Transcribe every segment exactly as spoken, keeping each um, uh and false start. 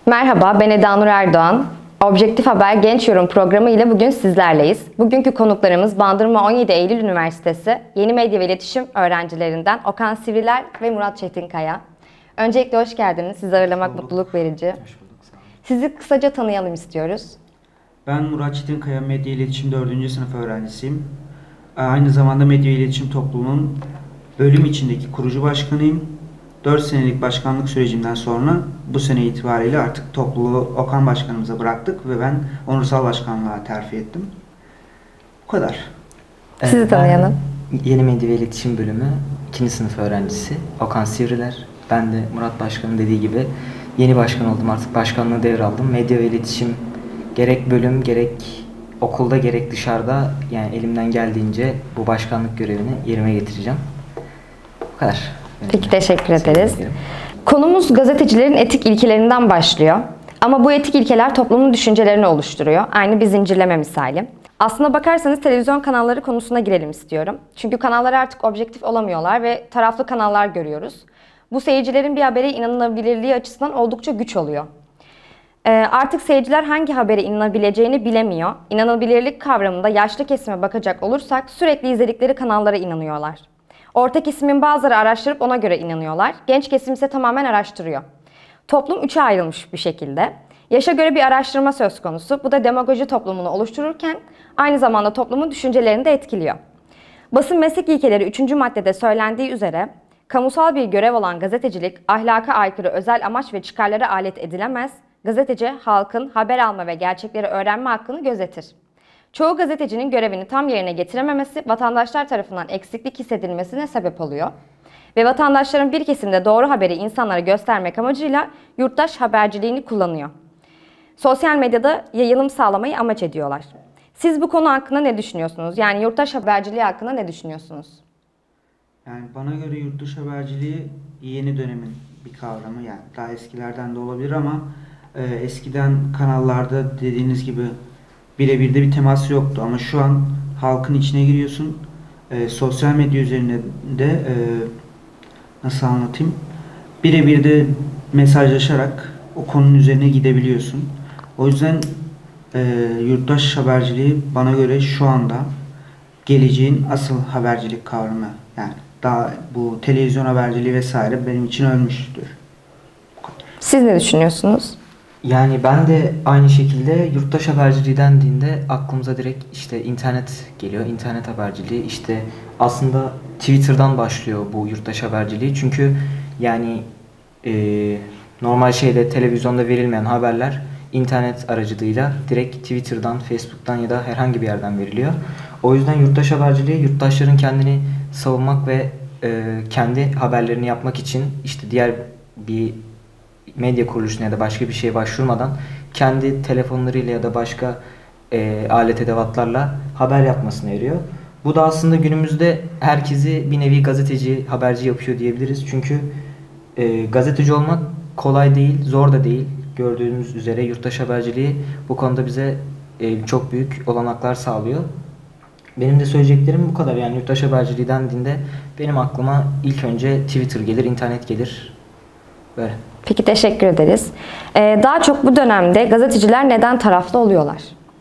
Merhaba, ben Eda Nur Erdoğan. Objektif Haber Genç Yorum programı ile bugün sizlerleyiz. Bugünkü konuklarımız Bandırma on yedi Eylül Üniversitesi Yeni Medya ve İletişim öğrencilerinden Okan Sivriler ve Murat Çetinkaya. Öncelikle hoş geldiniz. Sizi ağırlamak mutluluk verici. Hoş bulduk, sağ olun. Sizi kısaca tanıyalım istiyoruz. Ben Murat Çetinkaya, Medya İletişim dördüncü sınıf öğrencisiyim. Aynı zamanda Medya İletişim Topluluğu'nun bölüm içindeki kurucu başkanıyım. dört senelik başkanlık sürecimden sonra bu sene itibariyle artık topluluğu Okan Başkanımıza bıraktık ve ben onursal başkanlığa terfi ettim. Bu kadar. Sizi tanıyalım. Ben Yeni Medya ve İletişim Bölümü ikinci sınıf öğrencisi Okan Sivriler. Ben de Murat Başkan'ın dediği gibi yeni başkan oldum, artık başkanlığı devraldım. Medya ve iletişim gerek bölüm gerek okulda gerek dışarıda, yani elimden geldiğince bu başkanlık görevini yerine getireceğim. Bu kadar. Peki, teşekkür ederiz. Konumuz gazetecilerin etik ilkelerinden başlıyor. Ama bu etik ilkeler toplumun düşüncelerini oluşturuyor. Aynı bir zincirleme misali. Aslına bakarsanız televizyon kanalları konusuna girelim istiyorum. Çünkü kanallar artık objektif olamıyorlar ve taraflı kanallar görüyoruz. Bu seyircilerin bir habere inanılabilirliği açısından oldukça güç oluyor. Ee, artık seyirciler hangi habere inanabileceğini bilemiyor. İnanılabilirlik kavramında yaşlı kesime bakacak olursak sürekli izledikleri kanallara inanıyorlar. Orta kesimin bazıları araştırıp ona göre inanıyorlar. Genç kesim ise tamamen araştırıyor. Toplum üçe ayrılmış bir şekilde. Yaşa göre bir araştırma söz konusu. Bu da demagoji toplumunu oluştururken aynı zamanda toplumun düşüncelerini de etkiliyor. Basın meslek ilkeleri üçüncü maddede söylendiği üzere kamusal bir görev olan gazetecilik ahlaka aykırı özel amaç ve çıkarlara alet edilemez. Gazeteci halkın haber alma ve gerçekleri öğrenme hakkını gözetir. Çoğu gazetecinin görevini tam yerine getirememesi vatandaşlar tarafından eksiklik hissedilmesine sebep oluyor. Ve vatandaşların bir kesimde doğru haberi insanlara göstermek amacıyla yurttaş haberciliğini kullanıyor. Sosyal medyada yayılım sağlamayı amaç ediyorlar. Siz bu konu hakkında ne düşünüyorsunuz? Yani yurttaş haberciliği hakkında ne düşünüyorsunuz? Yani bana göre yurtdışı haberciliği yeni dönemin bir kavramı, yani daha eskilerden de olabilir ama e, eskiden kanallarda dediğiniz gibi birebir de bir temas yoktu ama şu an halkın içine giriyorsun. E, sosyal medya üzerinde de e, nasıl anlatayım? Birebir de mesajlaşarak o konunun üzerine gidebiliyorsun. O yüzden e, yurttaş haberciliği bana göre şu anda geleceğin asıl habercilik kavramı. Yani daha bu televizyon haberciliği vesaire benim için ölmüştür. Siz ne düşünüyorsunuz? Yani ben de aynı şekilde yurttaş haberciliği dendiğinde aklımıza direkt işte internet geliyor. İnternet haberciliği, işte aslında Twitter'dan başlıyor bu yurttaş haberciliği. Çünkü yani e, normal şeyde televizyonda verilmeyen haberler internet aracılığıyla direkt Twitter'dan, Facebook'tan ya da herhangi bir yerden veriliyor. O yüzden yurttaş haberciliği yurttaşların kendini savunmak ve e, kendi haberlerini yapmak için işte diğer bir medya kuruluşuna ya da başka bir şeye başvurmadan kendi telefonlarıyla ya da başka e, alet edevatlarla haber yapmasına yarıyor. Bu da aslında günümüzde herkesi bir nevi gazeteci, haberci yapıyor diyebiliriz. Çünkü e, gazeteci olmak kolay değil, zor da değil. Gördüğünüz üzere yurttaş haberciliği bu konuda bize e, çok büyük olanaklar sağlıyor. Benim de söyleyeceklerim bu kadar. Yani yurttaş haberciliği dendiğinde benim aklıma ilk önce Twitter gelir, internet gelir. Böyle. Peki, teşekkür ederiz. Ee, daha çok bu dönemde gazeteciler neden taraflı oluyorlar?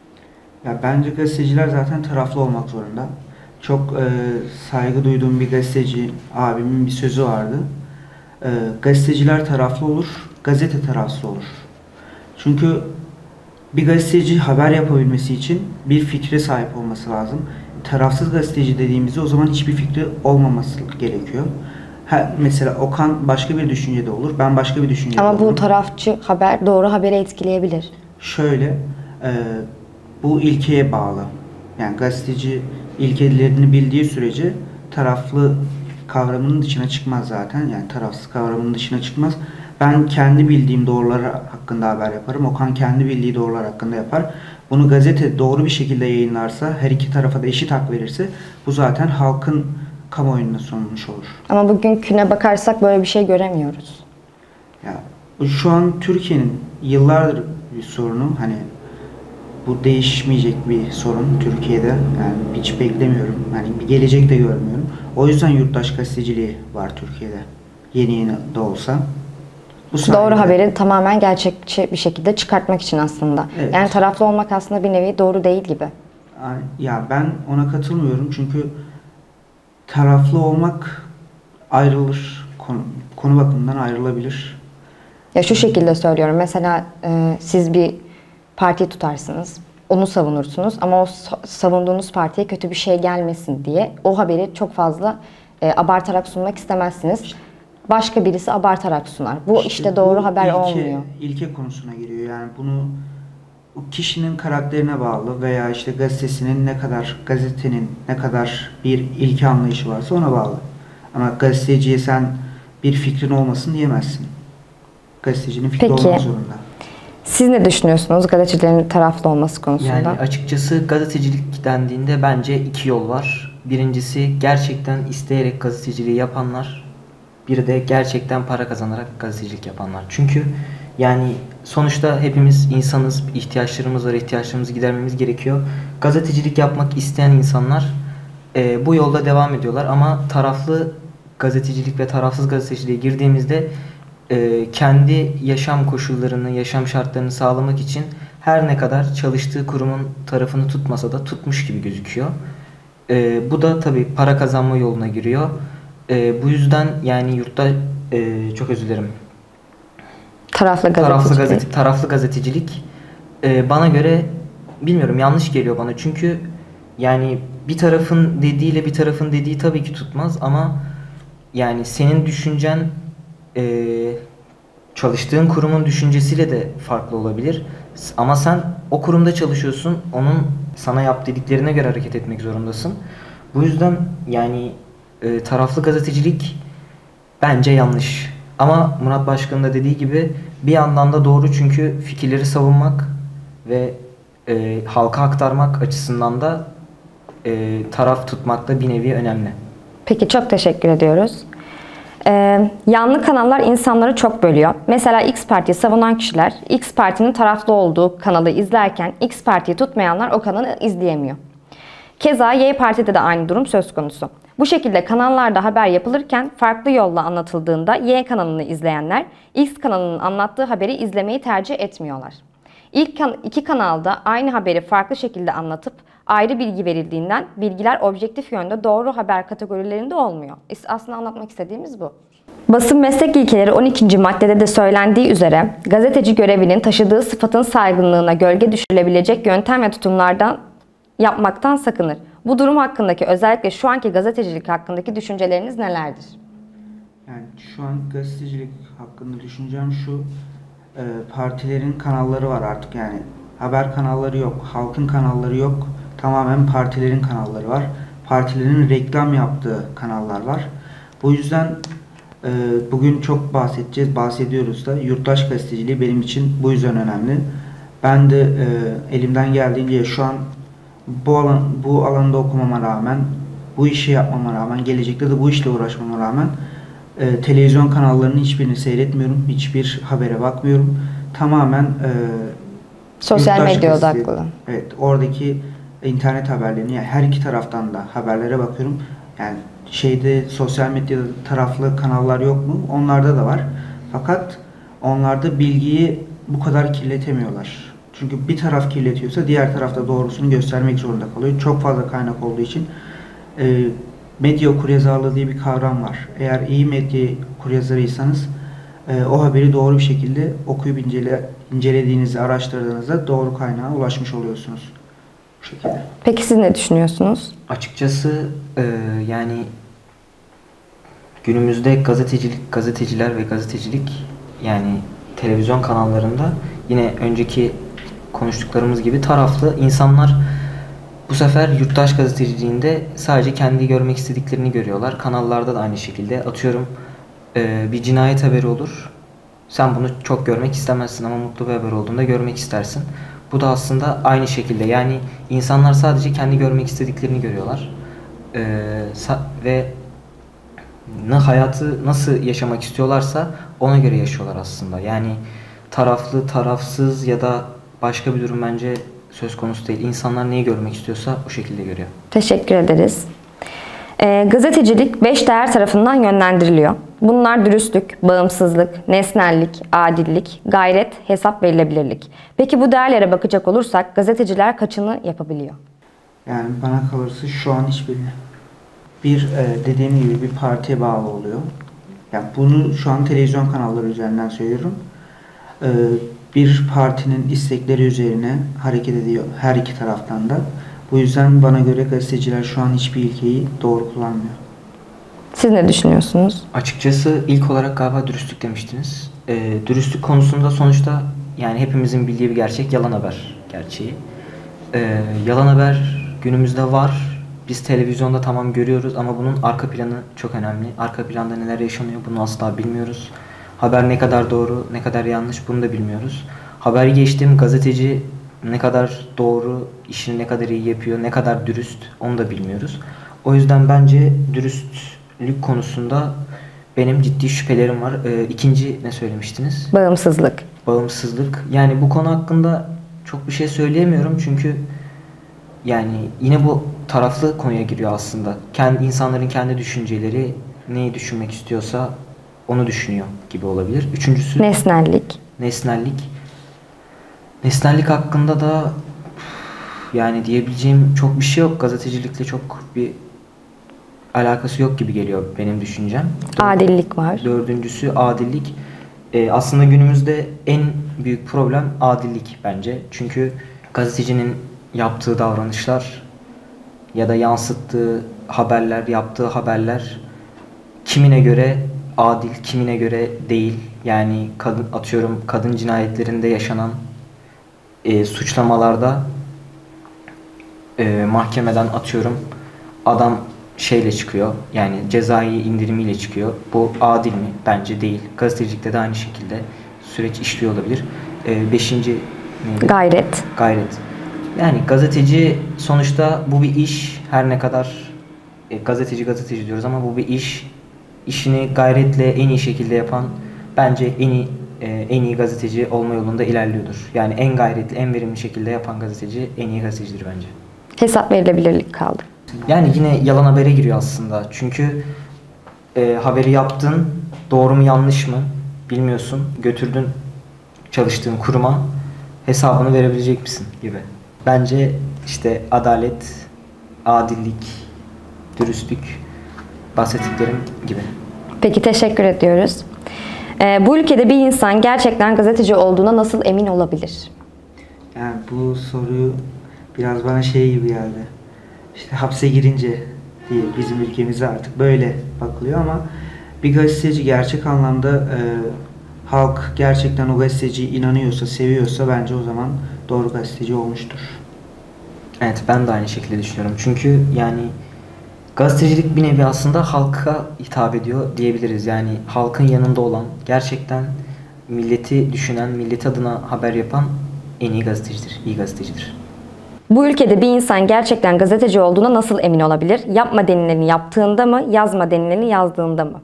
Ya bence gazeteciler zaten taraflı olmak zorunda. Çok e, saygı duyduğum bir gazeteci abimin bir sözü vardı. E, gazeteciler taraflı olur, gazete tarafsız olur. Çünkü bir gazeteci haber yapabilmesi için bir fikre sahip olması lazım. Tarafsız gazeteci dediğimizde o zaman hiçbir fikri olmaması gerekiyor. Ha, mesela Okan başka bir düşüncede olur, ben başka bir düşüncede Ama olurum. bu tarafçı haber doğru haberi etkileyebilir. Şöyle, e, bu ilkeye bağlı. Yani gazeteci ilkelerini bildiği sürece taraflı kavramının dışına çıkmaz zaten. Yani tarafsız kavramının dışına çıkmaz. Ben kendi bildiğim doğrular hakkında haber yaparım. Okan kendi bildiği doğrular hakkında yapar. Bunu gazete doğru bir şekilde yayınlarsa, her iki tarafa da eşit hak verirse bu zaten halkın kamuoyuna sunulmuş olur. Ama bugünküne bakarsak böyle bir şey göremiyoruz. Ya, şu an Türkiye'nin yıllardır bir sorunu, hani bu değişmeyecek bir sorun Türkiye'de. Yani hiç beklemiyorum. Yani bir gelecek de görmüyorum. O yüzden yurttaş gazeteciliği var Türkiye'de. Yeni yeni de olsa. Bu sayede- Doğru haberi tamamen gerçekçi bir şekilde çıkartmak için aslında. Evet. Yani taraflı olmak aslında bir nevi doğru değil gibi. Ay- Ya ben ona katılmıyorum çünkü taraflı olmak ayrılır. Konu, konu bakımından ayrılabilir. Ya şu şekilde söylüyorum. Mesela e, siz bir parti tutarsınız. Onu savunursunuz ama o sa- savunduğunuz partiye kötü bir şey gelmesin diye o haberi çok fazla e, abartarak sunmak istemezsiniz. Başka birisi abartarak sunar. Bu işte, doğru bu haber ilke, olmuyor. ilke konusuna giriyor. Yani bunu o kişinin karakterine bağlı veya işte gazetesinin ne kadar, gazetenin ne kadar bir ilke anlayışı varsa ona bağlı. Ama gazeteciye sen bir fikrin olmasın diyemezsin. Gazetecinin fikri Peki. olmak zorunda. Siz ne düşünüyorsunuz gazetecilerin taraflı olması konusunda? Yani açıkçası gazetecilik dendiğinde bence iki yol var. Birincisi gerçekten isteyerek gazeteciliği yapanlar. Bir de gerçekten para kazanarak gazetecilik yapanlar. Çünkü yani sonuçta hepimiz insanız, ihtiyaçlarımız var, ihtiyaçlarımızı gidermemiz gerekiyor. Gazetecilik yapmak isteyen insanlar e, bu yolda devam ediyorlar ama taraflı gazetecilik ve tarafsız gazeteciliğe girdiğimizde e, kendi yaşam koşullarını, yaşam şartlarını sağlamak için her ne kadar çalıştığı kurumun tarafını tutmasa da tutmuş gibi gözüküyor. E, bu da tabii para kazanma yoluna giriyor. E, bu yüzden yani yurtta e, çok özür dilerim. Taraflı Taraflı gazetecilik. gazete taraflı gazetecilik e, bana göre bilmiyorum yanlış geliyor bana. Çünkü yani bir tarafın dediğiyle bir tarafın dediği tabii ki tutmaz ama yani senin düşüncen e, çalıştığın kurumun düşüncesiyle de farklı olabilir. Ama sen o kurumda çalışıyorsun. Onun sana yap dediklerine göre hareket etmek zorundasın. Bu yüzden yani e, taraflı gazetecilik bence yanlış. Ama Murat Başkan'ın da dediği gibi bir yandan da doğru çünkü fikirleri savunmak ve e, halka aktarmak açısından da e, taraf tutmak da bir nevi önemli. Peki çok teşekkür ediyoruz. Ee, yanlı kanallar insanları çok bölüyor. Mesela X partiyi savunan kişiler X partinin taraflı olduğu kanalı izlerken X partiyi tutmayanlar o kanalı izleyemiyor. Keza Y partide de aynı durum söz konusu. Bu şekilde kanallarda haber yapılırken farklı yolla anlatıldığında Y kanalını izleyenler X kanalının anlattığı haberi izlemeyi tercih etmiyorlar. İlk kan- iki kanalda aynı haberi farklı şekilde anlatıp ayrı bilgi verildiğinden bilgiler objektif yönde doğru haber kategorilerinde olmuyor. Aslında anlatmak istediğimiz bu. Basın meslek ilkeleri on ikinci maddede de söylendiği üzere gazeteci görevinin taşıdığı sıfatın saygınlığına gölge düşürülebilecek yöntem ve tutumlardan yapmaktan sakınır. Bu durum hakkındaki özellikle şu anki gazetecilik hakkındaki düşünceleriniz nelerdir? Yani şu an gazetecilik hakkında düşüncem şu, e, partilerin kanalları var artık yani haber kanalları yok, halkın kanalları yok, tamamen partilerin kanalları var. Partilerin reklam yaptığı kanallar var. Bu yüzden e, bugün çok bahsedeceğiz, bahsediyoruz da yurttaş gazeteciliği benim için bu yüzden önemli. Ben de e, elimden geldiğince şu an bu alan bu alanda okumama rağmen, bu işi yapmama rağmen, gelecekte de bu işle uğraşmama rağmen e, televizyon kanallarının hiçbirini seyretmiyorum, hiçbir habere bakmıyorum. Tamamen e, Sosyal yurttaş medya gazetesi- odaklı. Evet, oradaki internet haberlerini yani her iki taraftan da haberlere bakıyorum. Yani şeyde sosyal medyada taraflı kanallar yok mu? Onlarda da var. Fakat onlarda bilgiyi bu kadar kirletemiyorlar. Çünkü bir taraf kirletiyorsa diğer tarafta doğrusunu göstermek zorunda kalıyor. Çok fazla kaynak olduğu için e, medya okuryazarlığı diye bir kavram var. Eğer iyi medya okuryazarıysanız e, o haberi doğru bir şekilde okuyup incele, incelediğinizde, araştırdığınızda doğru kaynağa ulaşmış oluyorsunuz. Bu şekilde. Peki siz ne düşünüyorsunuz? Açıkçası e, yani günümüzde gazetecilik, gazeteciler ve gazetecilik yani televizyon kanallarında yine önceki konuştuklarımız gibi taraflı insanlar bu sefer yurttaş gazeteciliğinde sadece kendi görmek istediklerini görüyorlar. Kanallarda da aynı şekilde atıyorum e, bir cinayet haberi olur. Sen bunu çok görmek istemezsin ama mutlu bir haber olduğunda görmek istersin. Bu da aslında aynı şekilde yani insanlar sadece kendi görmek istediklerini görüyorlar. Ee, ve ne hayatı nasıl yaşamak istiyorlarsa ona göre yaşıyorlar aslında. Yani taraflı, tarafsız ya da başka bir durum bence söz konusu değil. İnsanlar neyi görmek istiyorsa o şekilde görüyor. Teşekkür ederiz. Ee, gazetecilik beş değer tarafından yönlendiriliyor. Bunlar dürüstlük, bağımsızlık, nesnellik, adillik, gayret, hesap verilebilirlik. Peki bu değerlere bakacak olursak gazeteciler kaçını yapabiliyor? Yani bana kalırsa şu an hiçbirini. Bir e, dediğim gibi bir partiye bağlı oluyor. Yani bunu şu an televizyon kanalları üzerinden söylüyorum. E, bir partinin istekleri üzerine hareket ediyor her iki taraftan da. Bu yüzden bana göre gazeteciler şu an hiçbir ilkeyi doğru kullanmıyor. Siz ne düşünüyorsunuz? Açıkçası ilk olarak galiba dürüstlük demiştiniz. Ee, dürüstlük konusunda sonuçta yani hepimizin bildiği bir gerçek yalan haber gerçeği. Ee, yalan haber günümüzde var. Biz televizyonda tamam görüyoruz ama bunun arka planı çok önemli. Arka planda neler yaşanıyor bunu asla bilmiyoruz. Haber ne kadar doğru, ne kadar yanlış bunu da bilmiyoruz. Haberi geçtim, gazeteci ne kadar doğru, işini ne kadar iyi yapıyor, ne kadar dürüst onu da bilmiyoruz. O yüzden bence dürüstlük konusunda benim ciddi şüphelerim var. Ee, ikinci ne söylemiştiniz? Bağımsızlık. Bağımsızlık. Yani bu konu hakkında çok bir şey söyleyemiyorum çünkü yani yine bu taraflı konuya giriyor aslında. Kendi insanların kendi düşünceleri neyi düşünmek istiyorsa onu düşünüyor gibi olabilir. Üçüncüsü Nesnellik. nesnellik. Nesnellik hakkında da yani diyebileceğim çok bir şey yok. Gazetecilikle çok bir alakası yok gibi geliyor benim düşüncem. Adillik var. Dördüncüsü adillik. Ee, aslında günümüzde en büyük problem adillik bence. Çünkü gazetecinin yaptığı davranışlar ya da yansıttığı haberler, yaptığı haberler kimine göre adil, kimine göre değil. Yani kadın atıyorum kadın cinayetlerinde yaşanan e, suçlamalarda e, mahkemeden atıyorum adam şeyle çıkıyor. Yani cezai indirimiyle çıkıyor. Bu adil mi? Bence değil. Gazetecilikte de aynı şekilde süreç işliyor olabilir. E, beşinci neydi? Gayret. Gayret. Yani gazeteci sonuçta bu bir iş. Her ne kadar e, gazeteci gazeteci diyoruz ama bu bir iş. İşini gayretle en iyi şekilde yapan bence en iyi e, en iyi gazeteci olma yolunda ilerliyordur. Yani en gayretli, en verimli şekilde yapan gazeteci en iyi gazetecidir bence. Hesap verilebilirlik kaldı. Yani yine yalan habere giriyor aslında. Çünkü e, haberi yaptın, doğru mu yanlış mı bilmiyorsun. Götürdün çalıştığın kuruma hesabını verebilecek misin gibi. Bence işte adalet, adillik, dürüstlük bahsettiklerim gibi. Peki teşekkür ediyoruz. Ee, bu ülkede bir insan gerçekten gazeteci olduğuna nasıl emin olabilir? Yani bu soruyu biraz bana şey gibi geldi. İşte hapse girince diye bizim ülkemizde artık böyle bakılıyor ama bir gazeteci gerçek anlamda e, halk gerçekten o gazeteciye inanıyorsa, seviyorsa bence o zaman doğru gazeteci olmuştur. Evet, ben de aynı şekilde düşünüyorum. Çünkü yani gazetecilik bir nevi aslında halka hitap ediyor diyebiliriz. Yani halkın yanında olan, gerçekten milleti düşünen, milleti adına haber yapan en iyi gazetecidir, iyi gazetecidir. Bu ülkede bir insan gerçekten gazeteci olduğuna nasıl emin olabilir? Yapma denileni yaptığında mı, yazma denileni yazdığında mı?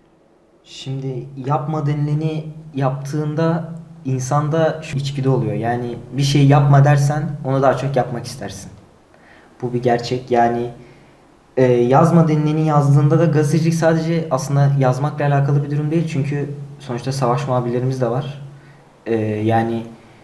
Şimdi yapma denileni yaptığında insanda şu içgüdü oluyor. Yani bir şey yapma dersen onu daha çok yapmak istersin. Bu bir gerçek. Yani e, yazma denileni yazdığında da gazetecilik sadece aslında yazmakla alakalı bir durum değil. Çünkü sonuçta savaş muhabirlerimiz de var. E, yani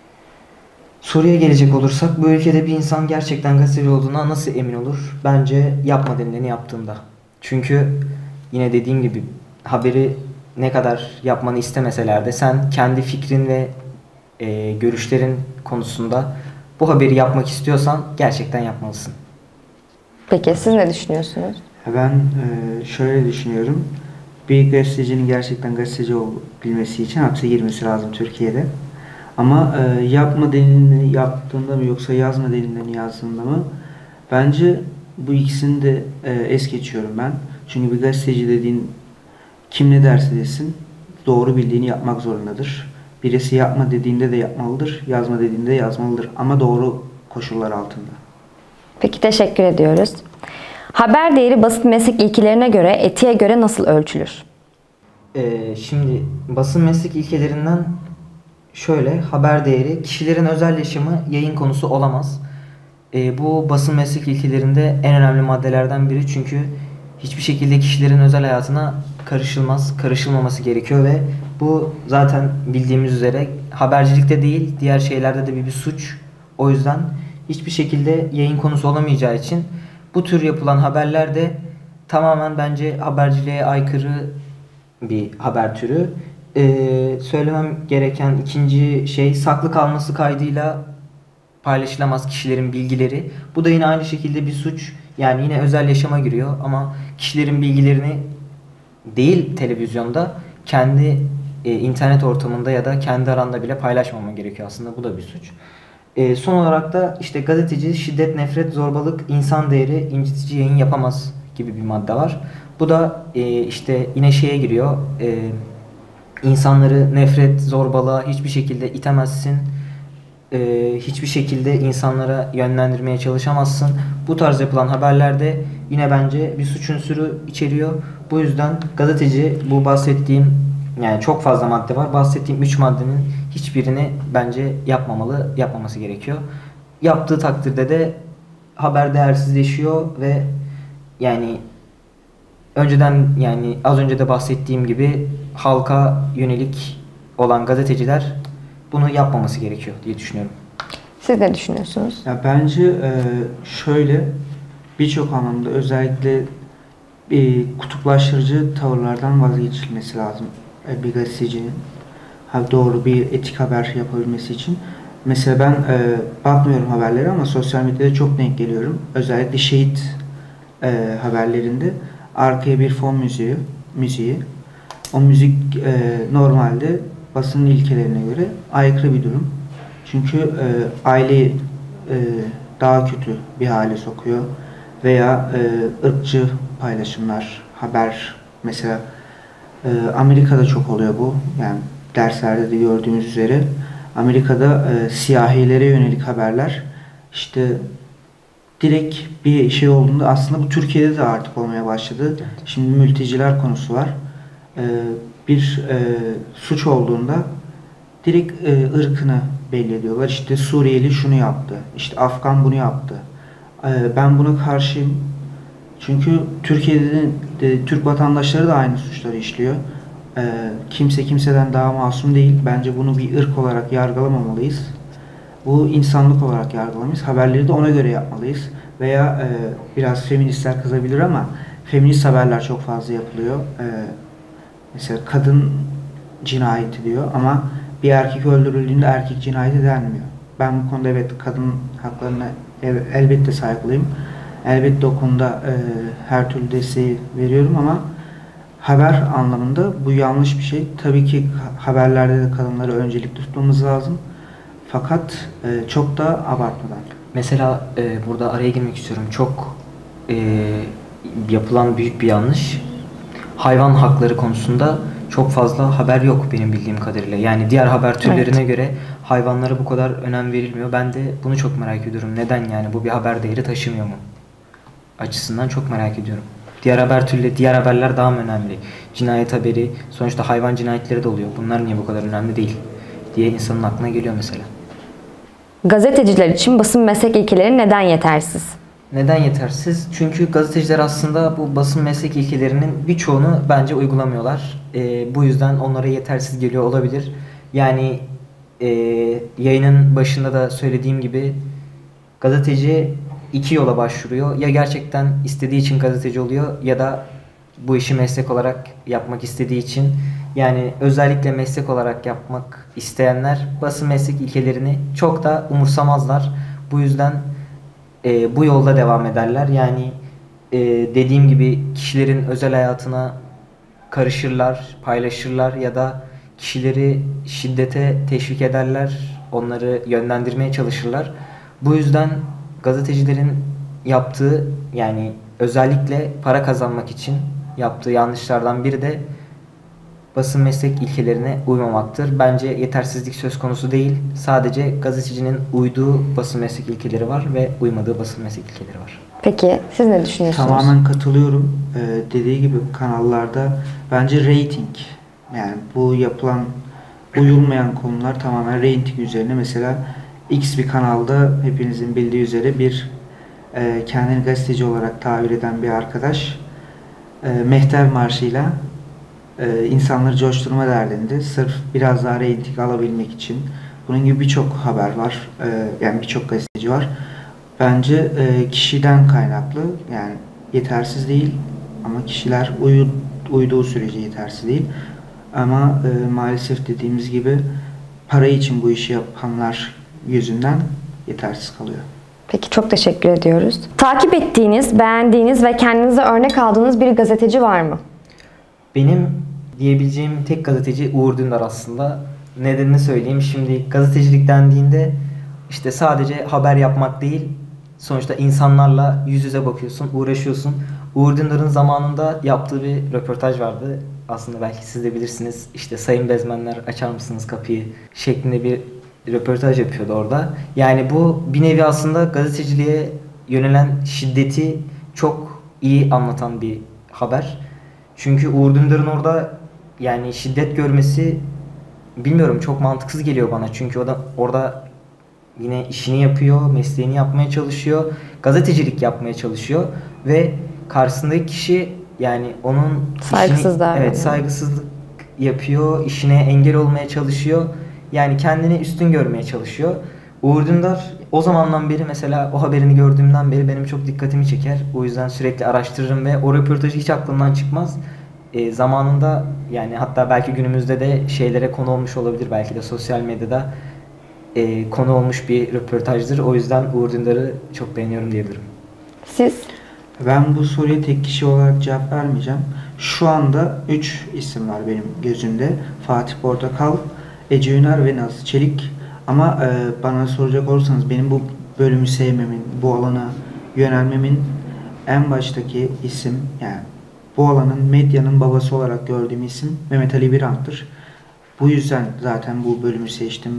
soruya gelecek olursak bu ülkede bir insan gerçekten gazeteci olduğuna nasıl emin olur? Bence yapma denileni yaptığında. Çünkü yine dediğim gibi haberi ne kadar yapmanı istemeseler de sen kendi fikrin ve e, görüşlerin konusunda bu haberi yapmak istiyorsan gerçekten yapmalısın. Peki siz ne düşünüyorsunuz? Ben e, şöyle düşünüyorum. Bir gazetecinin gerçekten gazeteci olabilmesi için hapse girmesi lazım Türkiye'de. Ama e, yapma denileni yaptığında mı yoksa yazma denileni yazdığında mı? Bence bu ikisini de e, es geçiyorum ben. Çünkü bir gazeteci dediğin kim ne derse desin doğru bildiğini yapmak zorundadır. Birisi yapma dediğinde de yapmalıdır, yazma dediğinde de yazmalıdır ama doğru koşullar altında. Peki teşekkür ediyoruz. Haber değeri basın meslek ilkelerine göre, etiğe göre nasıl ölçülür? Ee, şimdi basın meslek ilkelerinden şöyle, haber değeri kişilerin özel yaşamı yayın konusu olamaz. Ee, bu basın meslek ilkelerinde en önemli maddelerden biri çünkü hiçbir şekilde kişilerin özel hayatına karışılmaz, karışılmaması gerekiyor ve bu zaten bildiğimiz üzere habercilikte değil, diğer şeylerde de bir, bir suç. O yüzden hiçbir şekilde yayın konusu olamayacağı için bu tür yapılan haberler de tamamen bence haberciliğe aykırı bir haber türü. Ee, söylemem gereken ikinci şey, saklı kalması kaydıyla paylaşılamaz kişilerin bilgileri. Bu da yine aynı şekilde bir suç. Yani yine özel yaşama giriyor ama kişilerin bilgilerini değil televizyonda, kendi e, internet ortamında ya da kendi aranda bile paylaşmaman gerekiyor aslında. Bu da bir suç. E, son olarak da işte gazeteci şiddet, nefret, zorbalık, insan değeri, incitici yayın yapamaz gibi bir madde var. Bu da e, işte yine şeye giriyor. E, insanları nefret, zorbalığa hiçbir şekilde itemezsin. E, hiçbir şekilde insanlara yönlendirmeye çalışamazsın. Bu tarz yapılan haberlerde yine bence bir suç unsuru içeriyor. Bu yüzden gazeteci bu bahsettiğim, yani çok fazla madde var. Bahsettiğim üç maddenin hiçbirini bence yapmamalı, yapmaması gerekiyor. Yaptığı takdirde de haber değersizleşiyor ve yani önceden, yani az önce de bahsettiğim gibi halka yönelik olan gazeteciler bunu yapmaması gerekiyor diye düşünüyorum. Siz ne düşünüyorsunuz? Ya bence e, şöyle birçok anlamda özellikle e, kutuplaştırıcı tavırlardan vazgeçilmesi lazım e, bir gazetecinin ha, doğru bir etik haber yapabilmesi için. Mesela ben e, bakmıyorum haberlere ama sosyal medyada çok denk geliyorum. Özellikle şehit e, haberlerinde arkaya bir fon müziği, müziği. O müzik e, normalde basının ilkelerine göre aykırı bir durum. Çünkü e, aileyi e, daha kötü bir hale sokuyor veya e, ırkçı paylaşımlar, haber mesela e, Amerika'da çok oluyor bu. Yani derslerde de gördüğümüz üzere Amerika'da e, siyahilere yönelik haberler işte direkt bir şey olduğunda aslında bu Türkiye'de de artık olmaya başladı. Şimdi mülteciler konusu var. E, bir e, suç olduğunda direkt e, ırkını belli ediyorlar. İşte Suriyeli şunu yaptı, işte Afgan bunu yaptı. E, ben buna karşıyım. Çünkü Türkiye'de de, de Türk vatandaşları da aynı suçları işliyor. E, kimse kimseden daha masum değil. Bence bunu bir ırk olarak yargılamamalıyız. Bu insanlık olarak yargılamalıyız. Haberleri de ona göre yapmalıyız. Veya e, biraz feministler kızabilir ama feminist haberler çok fazla yapılıyor. E, mesela kadın cinayeti diyor ama bir erkek öldürüldüğünde erkek cinayeti denmiyor. Ben bu konuda evet kadın haklarına elbette saygılıyım. Elbette o konuda e, her türlü desteği veriyorum ama haber anlamında bu yanlış bir şey. Tabii ki haberlerde de kadınları öncelikli tutmamız lazım. Fakat e, çok da abartmadan. Mesela e, burada araya girmek istiyorum. Çok e, yapılan büyük bir yanlış. Hayvan hakları konusunda çok fazla haber yok benim bildiğim kadarıyla. Yani diğer haber türlerine evet. göre hayvanlara bu kadar önem verilmiyor. Ben de bunu çok merak ediyorum. Neden yani bu bir haber değeri taşımıyor mu? Açısından çok merak ediyorum. Diğer haber türleri, diğer haberler daha mı önemli? Cinayet haberi, sonuçta hayvan cinayetleri de oluyor. Bunlar niye bu kadar önemli değil diye insanın aklına geliyor mesela. Gazeteciler için basın meslek ilkeleri neden yetersiz? Neden yetersiz? Çünkü gazeteciler aslında bu basın meslek ilkelerinin birçoğunu bence uygulamıyorlar. E, bu yüzden onlara yetersiz geliyor olabilir. Yani e, yayının başında da söylediğim gibi gazeteci iki yola başvuruyor. Ya gerçekten istediği için gazeteci oluyor ya da bu işi meslek olarak yapmak istediği için. Yani özellikle meslek olarak yapmak isteyenler basın meslek ilkelerini çok da umursamazlar. Bu yüzden e, bu yolda devam ederler. Yani e, dediğim gibi kişilerin özel hayatına karışırlar, paylaşırlar ya da kişileri şiddete teşvik ederler, onları yönlendirmeye çalışırlar. Bu yüzden gazetecilerin yaptığı, yani özellikle para kazanmak için yaptığı yanlışlardan biri de basın meslek ilkelerine uymamaktır. Bence yetersizlik söz konusu değil. Sadece gazetecinin uyduğu basın meslek ilkeleri var ve uymadığı basın meslek ilkeleri var. Peki siz ne düşünüyorsunuz? Tamamen katılıyorum. Ee, dediği gibi kanallarda bence rating, yani bu yapılan uyulmayan konular tamamen rating üzerine. Mesela X bir kanalda hepinizin bildiği üzere bir e, kendini gazeteci olarak tabir eden bir arkadaş e, Mehter Marşı'yla e, insanları coşturma derdinde. Sırf biraz daha reyting alabilmek için. Bunun gibi birçok haber var. E, yani birçok gazeteci var. Bence e, kişiden kaynaklı. Yani yetersiz değil ama kişiler uyu, uyduğu sürece yetersiz değil. Ama e, maalesef dediğimiz gibi para için bu işi yapanlar yüzünden yetersiz kalıyor. Peki çok teşekkür ediyoruz. Takip ettiğiniz, beğendiğiniz ve kendinize örnek aldığınız bir gazeteci var mı? Benim diyebileceğim tek gazeteci Uğur Dündar aslında. Nedenini söyleyeyim. Şimdi gazetecilik dendiğinde işte sadece haber yapmak değil, sonuçta insanlarla yüz yüze bakıyorsun, uğraşıyorsun. Uğur Dündar'ın zamanında yaptığı bir röportaj vardı. Aslında belki siz de bilirsiniz. İşte sayın bezmenler açar mısınız kapıyı şeklinde bir röportaj yapıyordu orada. Yani bu bir nevi aslında gazeteciliğe yönelen şiddeti çok iyi anlatan bir haber. Çünkü Uğur Dündar'ın orada yani şiddet görmesi bilmiyorum çok mantıksız geliyor bana. Çünkü o da orada yine işini yapıyor, mesleğini yapmaya çalışıyor, gazetecilik yapmaya çalışıyor ve karşısındaki kişi yani onun Saygısız işini, davranıyor. evet saygısızlık yapıyor, işine engel olmaya çalışıyor. Yani kendini üstün görmeye çalışıyor. Uğur Dündar o zamandan beri mesela o haberini gördüğümden beri benim çok dikkatimi çeker. O yüzden sürekli araştırırım ve o röportajı hiç aklımdan çıkmaz. E, zamanında yani hatta belki günümüzde de şeylere konu olmuş olabilir. Belki de sosyal medyada e, konu olmuş bir röportajdır. O yüzden Uğur Dündar'ı çok beğeniyorum diyebilirim. Siz? Ben bu soruya tek kişi olarak cevap vermeyeceğim. Şu anda üç isim var benim gözümde. Fatih Portakal, Ece Üner ve Nazlı Çelik. Ama e, bana soracak olursanız benim bu bölümü sevmemin, bu alana yönelmemin en baştaki isim, yani bu alanın medyanın babası olarak gördüğüm isim Mehmet Ali Birand'dır. Bu yüzden zaten bu bölümü seçtim.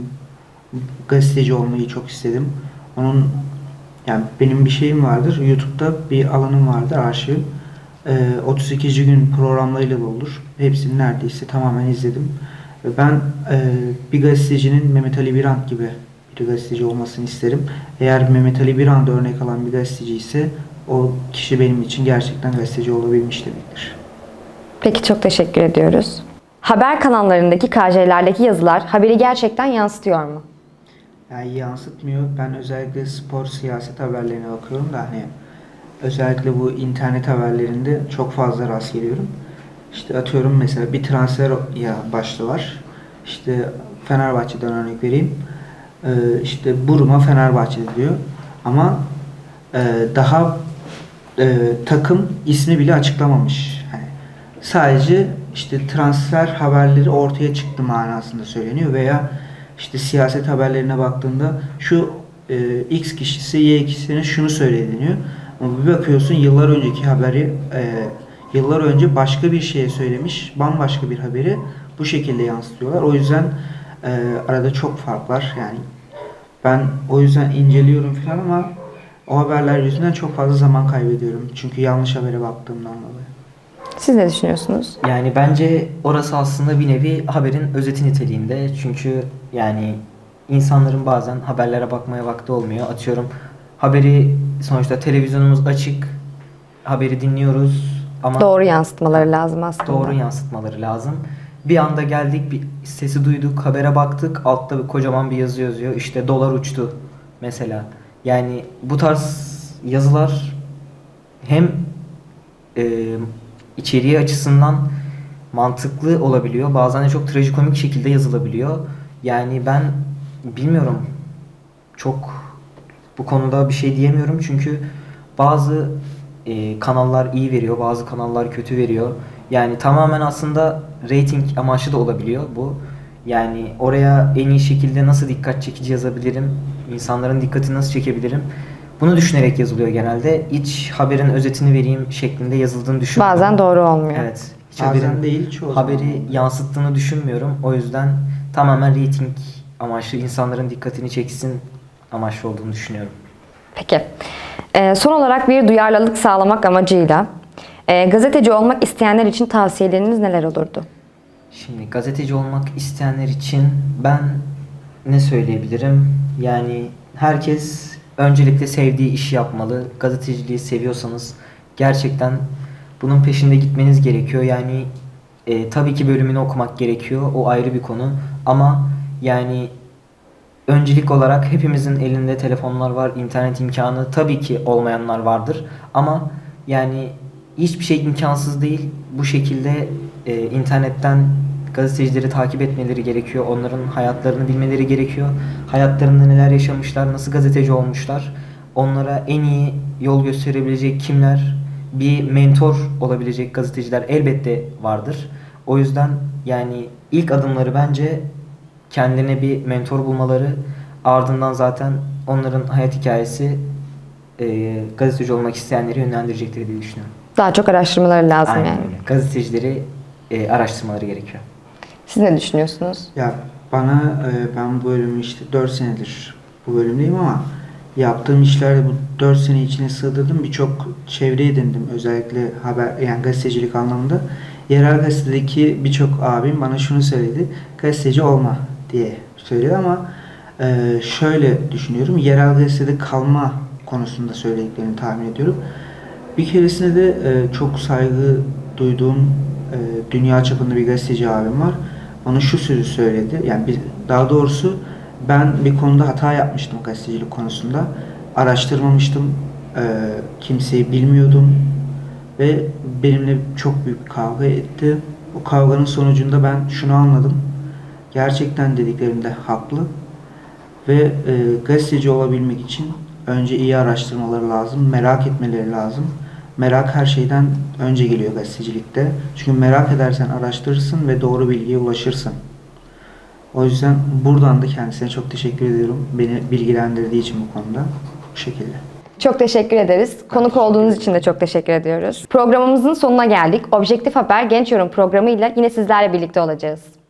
Gazeteci olmayı çok istedim. Onun yani benim bir şeyim vardır. YouTube'da bir alanım vardır, arşiv. Ee, otuz ikinci gün programlarıyla doldur. Hepsini neredeyse tamamen izledim. Ve ben e, bir gazetecinin Mehmet Ali Birand gibi bir gazeteci olmasını isterim. Eğer Mehmet Ali Birand'a örnek alan bir gazeteci ise o kişi benim için gerçekten gazeteci olabilmiş demektir. Peki çok teşekkür ediyoruz. Haber kanallarındaki K J'lerdeki yazılar haberi gerçekten yansıtıyor mu? Yani yansıtmıyor. Ben özellikle spor, siyaset haberlerine bakıyorum da hani özellikle bu internet haberlerinde çok fazla rast geliyorum. İşte atıyorum mesela bir transfer ya başlığı var. İşte Fenerbahçe'den örnek vereyim. Ee, işte Buruma Fenerbahçe'de diyor. Ama e, daha e, takım ismi bile açıklamamış. Yani sadece işte transfer haberleri ortaya çıktı manasında söyleniyor veya işte siyaset haberlerine baktığında şu e, X kişisi Y kişisine şunu söyledi deniyor. Ama bir bakıyorsun yıllar önceki haberi e, yıllar önce başka bir şeye söylemiş, bambaşka bir haberi bu şekilde yansıtıyorlar. O yüzden e, arada çok fark var. Yani ben o yüzden inceliyorum falan ama o haberler yüzünden çok fazla zaman kaybediyorum. Çünkü yanlış habere baktığımdan dolayı. Siz ne düşünüyorsunuz? Yani bence orası aslında bir nevi haberin özeti niteliğinde. Çünkü yani insanların bazen haberlere bakmaya vakti olmuyor. Atıyorum haberi sonuçta televizyonumuz açık, haberi dinliyoruz ama Doğru yansıtmaları lazım aslında. doğru yansıtmaları lazım. Bir anda geldik, bir sesi duyduk, habere baktık, altta bir kocaman bir yazı yazıyor. İşte dolar uçtu mesela. Yani bu tarz yazılar hem e, içeriği açısından mantıklı olabiliyor. Bazen de çok trajikomik şekilde yazılabiliyor. Yani ben bilmiyorum. Çok bu konuda bir şey diyemiyorum. Çünkü bazı e, kanallar iyi veriyor, bazı kanallar kötü veriyor. Yani tamamen aslında rating amaçlı da olabiliyor bu. Yani oraya en iyi şekilde nasıl dikkat çekici yazabilirim, insanların dikkatini nasıl çekebilirim, bunu düşünerek yazılıyor genelde. İç haberin özetini vereyim şeklinde yazıldığını düşünmüyorum. Bazen doğru olmuyor. Evet. Hiç Bazen haberin, değil, çoğu haberi zaman. yansıttığını düşünmüyorum. O yüzden tamamen rating amaçlı, insanların dikkatini çeksin amaçlı olduğunu düşünüyorum. Peki. Ee, son olarak bir duyarlılık sağlamak amacıyla e, gazeteci olmak isteyenler için tavsiyeleriniz neler olurdu? Şimdi gazeteci olmak isteyenler için ben ne söyleyebilirim? Yani herkes öncelikle sevdiği işi yapmalı. Gazeteciliği seviyorsanız gerçekten Bunun peşinde gitmeniz gerekiyor. Yani e, tabii ki bölümünü okumak gerekiyor. O ayrı bir konu. Ama yani öncelik olarak hepimizin elinde telefonlar var, internet imkanı tabii ki olmayanlar vardır. Ama yani hiçbir şey imkansız değil. Bu şekilde e, internetten gazetecileri takip etmeleri gerekiyor. Onların hayatlarını bilmeleri gerekiyor. Hayatlarında neler yaşamışlar, nasıl gazeteci olmuşlar. Onlara en iyi yol gösterebilecek kimler, bir mentor olabilecek gazeteciler elbette vardır. O yüzden yani ilk adımları bence kendine bir mentor bulmaları, ardından zaten onların hayat hikayesi e, gazeteci olmak isteyenleri yönlendirecektir diye düşünüyorum. Daha çok araştırmaları lazım Aynen yani. öyle. Gazetecileri e, araştırmaları gerekiyor. Siz ne düşünüyorsunuz? Ya bana e, ben bu bölümü işte dört senedir bu bölümdeyim ama yaptığım işlerde bu dört sene içine sığdırdım. Birçok çevre edindim. Özellikle haber yani gazetecilik anlamında. Yerel gazetedeki birçok abim bana şunu söyledi. Gazeteci olma diye söyledi ama e, şöyle düşünüyorum. Yerel gazetede kalma konusunda söylediklerini tahmin ediyorum. Bir keresinde de e, çok saygı duyduğum e, dünya çapında bir gazeteci abim var. Bana şu sözü söyledi. Yani bir, daha doğrusu ben bir konuda hata yapmıştım gazetecilik konusunda. Araştırmamıştım. E, kimseyi bilmiyordum. Ve benimle çok büyük bir kavga etti. O kavganın sonucunda ben şunu anladım. Gerçekten dediklerinde haklı. Ve e, gazeteci olabilmek için önce iyi araştırmaları lazım. Merak etmeleri lazım. Merak her şeyden önce geliyor gazetecilikte. Çünkü merak edersen araştırırsın ve doğru bilgiye ulaşırsın. O yüzden buradan da kendisine çok teşekkür ediyorum. Beni bilgilendirdiği için bu konuda. Bu şekilde. Çok teşekkür ederiz. Konuk olduğunuz için de çok teşekkür ediyoruz. Programımızın sonuna geldik. Objektif Haber Genç Yorum programıyla yine sizlerle birlikte olacağız.